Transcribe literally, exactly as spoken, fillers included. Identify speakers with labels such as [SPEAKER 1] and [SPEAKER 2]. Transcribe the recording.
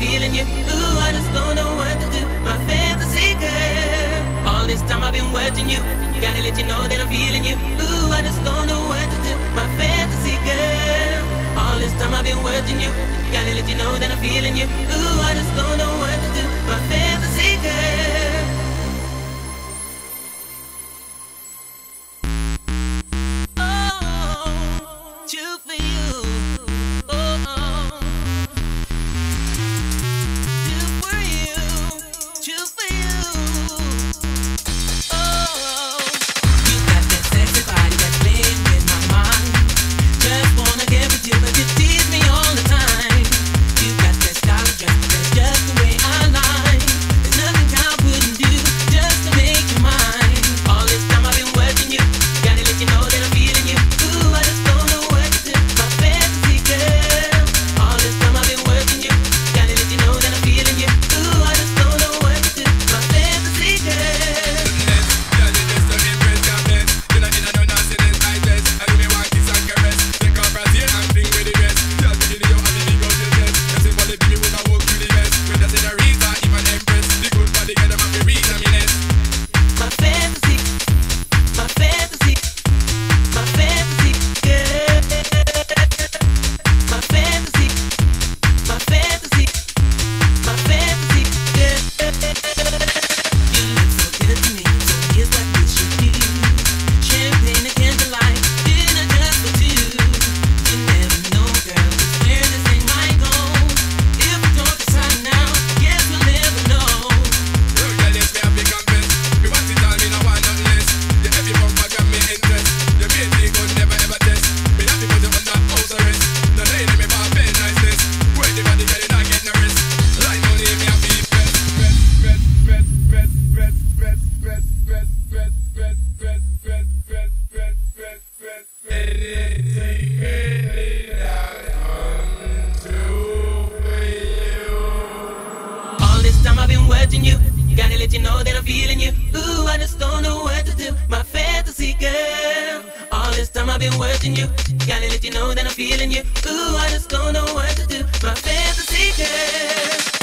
[SPEAKER 1] feeling you. Ooh, I just don't know what to do. My fantasy girl. All this time I've been watching you. Gotta let you know that I'm feeling you. Ooh, I just don't know what to do. My fantasy girl. All this time I've been watching you. Gotta let you know that I'm feeling you. Ooh, I just don't know what to do. My fantasy girl. Oh, true for you. Oh, oh. True for you. True for you. Oh, you got that sexy body that's playing with my mind. Just wanna get with you, but you tease me all the time. You got that style of dress that's just the way I like. There's nothing I wouldn't do just to make you mine. All this time I've been watching you. Gotta let you know that I'm feeling you. Ooh, I just don't know what to do. My fantasy girl. All this time I've been watching you. Gotta let you know that I'm feeling you. Ooh, I just don't know what to do. My fantasy girl. My fantasy, my fantasy, my fantasy girl. My fantasy, my fantasy, my fantasy girl. You look so good to me, so here's what we should do. Champagne and candlelight, dinner just for two. You never know, girl, just where this thing might go. If we don't decide now, guess we'll never know. All this time I've been watching you. Gotta let you know that I'm feeling you. Ooh, I just don't know what to do. My fantasy girl. All this time I've been watching you. Gotta let you know that I'm feeling you. Ooh, I just don't know what to do. My fantasy girl.